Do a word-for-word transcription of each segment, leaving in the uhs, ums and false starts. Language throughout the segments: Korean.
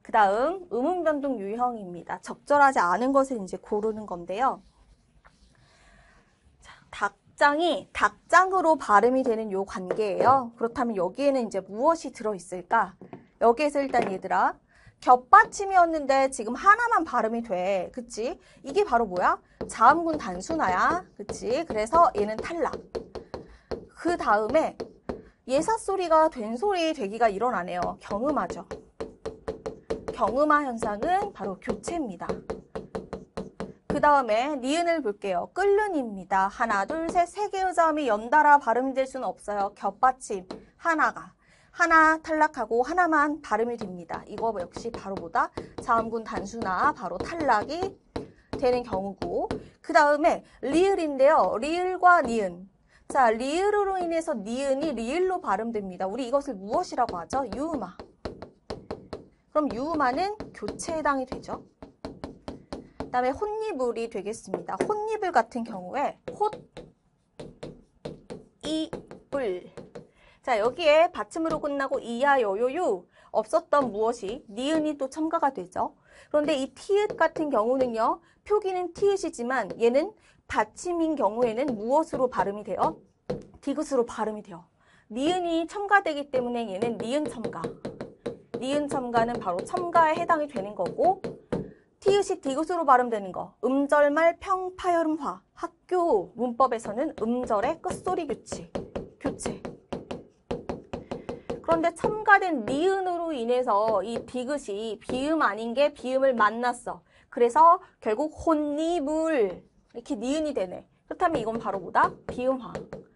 그 다음 음운변동 유형입니다. 적절하지 않은 것을 이제 고르는 건데요. 자, 닭장이 닭장으로 발음이 되는 요 관계예요. 그렇다면 여기에는 이제 무엇이 들어있을까? 여기에서 일단 얘들아, 겹받침이었는데 지금 하나만 발음이 돼. 그치? 이게 바로 뭐야? 자음군 단순화야. 그치? 그래서 얘는 탈락. 그 다음에 예사소리가 된소리 되기가 일어나네요. 경음하죠. 경음화 현상은 바로 교체입니다. 그 다음에 니은을 볼게요. 끓는입니다. 하나, 둘, 셋, 세 개의 자음이 연달아 발음될 수는 없어요. 겹받침 하나가. 하나 탈락하고 하나만 발음이 됩니다. 이거 역시 바로 뭐다? 자음군 단순화, 바로 탈락이 되는 경우고, 그 다음에 리을인데요. 리을과 니은. 자, 리을로 인해서 니은이 리을로 발음됩니다. 우리 이것을 무엇이라고 하죠? 유음화. 그럼 유음화는 교체에 해당이 되죠. 그 다음에 혼니불이 되겠습니다. 혼니불 같은 경우에 혼, 이, 불. 자, 여기에 받침으로 끝나고 이야, 여요유 없었던 무엇이 니은이 또 첨가가 되죠. 그런데 이 티읕 같은 경우는요. 표기는 티읕이지만 얘는 받침인 경우에는 무엇으로 발음이 돼요? 디귿으로 발음이 돼요. 니은이 첨가되기 때문에 얘는 니은 첨가. 니은 첨가는 바로 첨가에 해당이 되는 거고, 티읕이 디귿으로 발음되는 거. 음절말 평파열음화. 학교 문법에서는 음절의 끝소리 교체. 교체. 그런데 첨가된 니은으로 인해서 이 디귿이 비음 아닌 게 비음을 만났어. 그래서 결국 혼니불 이렇게 니은이 되네. 그렇다면 이건 바로 뭐다? 비음화.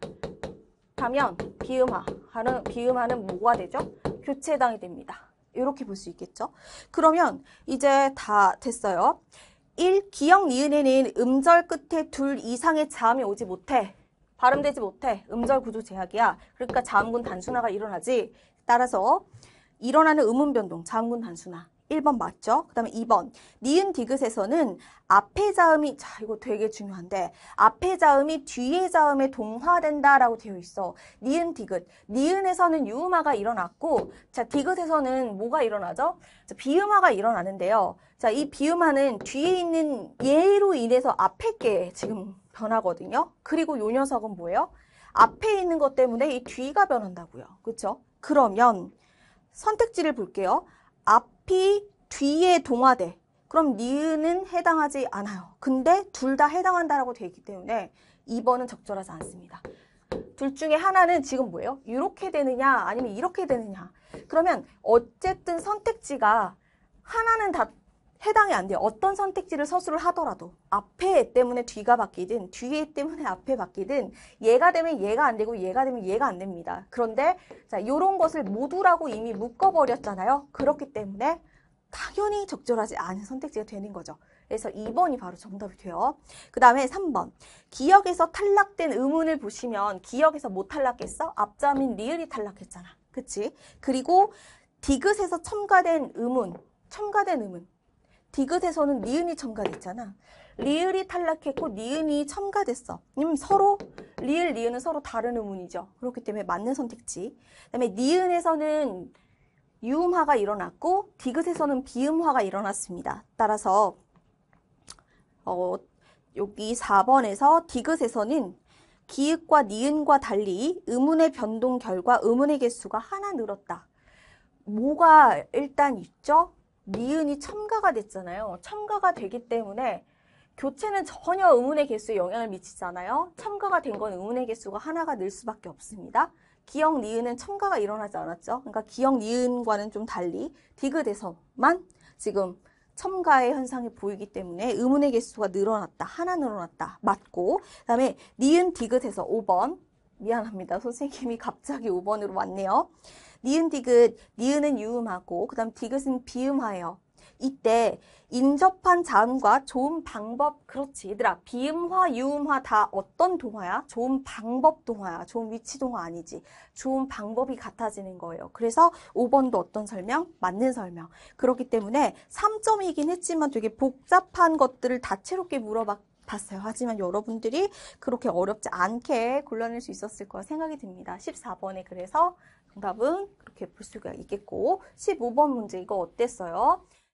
하면 비음화. 하는 비음화는 뭐가 되죠? 교체에 해당이 됩니다. 이렇게 볼 수 있겠죠? 그러면 이제 다 됐어요. 일. 기역 니은에는 음절 끝에 둘 이상의 자음이 오지 못해. 발음되지 못해. 음절 구조 제약이야. 그러니까 자음군 단순화가 일어나지. 따라서 일어나는 음운 변동, 자음군 단순화. 일 번 맞죠? 그 다음에 이 번. 니은 디귿에서는 앞에 자음이, 자, 이거 되게 중요한데, 앞에 자음이 뒤에 자음에 동화된다라고 되어 있어. 니은 디귿. 니은에서는 유음화가 일어났고, 자, 디귿에서는 뭐가 일어나죠? 자, 비음화가 일어나는데요. 자, 이 비음화는 뒤에 있는 예로 인해서 앞에 게 지금 변하거든요. 그리고 요 녀석은 뭐예요? 앞에 있는 것 때문에 이 뒤가 변한다고요. 그렇죠? 그러면 선택지를 볼게요. 앞이 뒤에 동화돼. 그럼 니은은 해당하지 않아요. 근데 둘 다 해당한다라고 되어 있기 때문에 이 번은 적절하지 않습니다. 둘 중에 하나는 지금 뭐예요? 이렇게 되느냐 아니면 이렇게 되느냐. 그러면 어쨌든 선택지가 하나는 다 해당이 안 돼요. 어떤 선택지를 서술을 하더라도 앞에 때문에 뒤가 바뀌든 뒤에 때문에 앞에 바뀌든 얘가 되면 얘가 안 되고 얘가 되면 얘가 안 됩니다. 그런데 자, 요런 것을 모두라고 이미 묶어버렸잖아요. 그렇기 때문에 당연히 적절하지 않은 선택지가 되는 거죠. 그래서 이 번이 바로 정답이 돼요. 그 다음에 삼 번. 기역에서 탈락된 음운을 보시면 기역에서 못 탈락했어? 앞자음인 리을이 탈락했잖아. 그치? 그리고 디귿에서 첨가된 음운, 첨가된 음운. 디귿에서는 니은이 첨가됐잖아. 리을이 탈락했고 니은이 첨가됐어. 음, 서로 리을, 니은은 서로 다른 음운이죠. 그렇기 때문에 맞는 선택지. 그다음에 니은에서는 유음화가 일어났고 디귿에서는 비음화가 일어났습니다. 따라서 어, 여기 사 번에서 디귿에서는 기읍과 니은과 달리 음운의 변동 결과 음운의 개수가 하나 늘었다. 뭐가 일단 있죠? 니은이 첨가가 됐잖아요. 첨가가 되기 때문에 교체는 전혀 음운의 개수에 영향을 미치잖아요. 첨가가 된 건 음운의 개수가 하나가 늘 수밖에 없습니다. 기역 니은은 첨가가 일어나지 않았죠. 그러니까 기역 니은과는 좀 달리 디귿에서만 지금 첨가의 현상이 보이기 때문에 음운의 개수가 늘어났다. 하나 늘어났다. 맞고, 그 다음에 니은 디귿에서 오 번. 미안합니다. 선생님이 갑자기 오 번으로 왔네요. 니은 디귿, 니은은 유음하고 그 다음 디귿은 비음화예요. 이때 인접한 자음과 좋은 방법, 그렇지 얘들아, 비음화, 유음화 다 어떤 동화야? 좋은 방법 동화야. 좋은 위치 동화 아니지. 좋은 방법이 같아지는 거예요. 그래서 오 번도 어떤 설명? 맞는 설명. 그렇기 때문에 삼 점이긴 했지만 되게 복잡한 것들을 다채롭게 물어봤 봤어요. 하지만 여러분들이 그렇게 어렵지 않게 골라낼 수 있었을 거라 생각이 듭니다. 십사 번에 그래서 정답은 그렇게 볼 수가 있겠고 십오 번 문제 이거 어땠어요?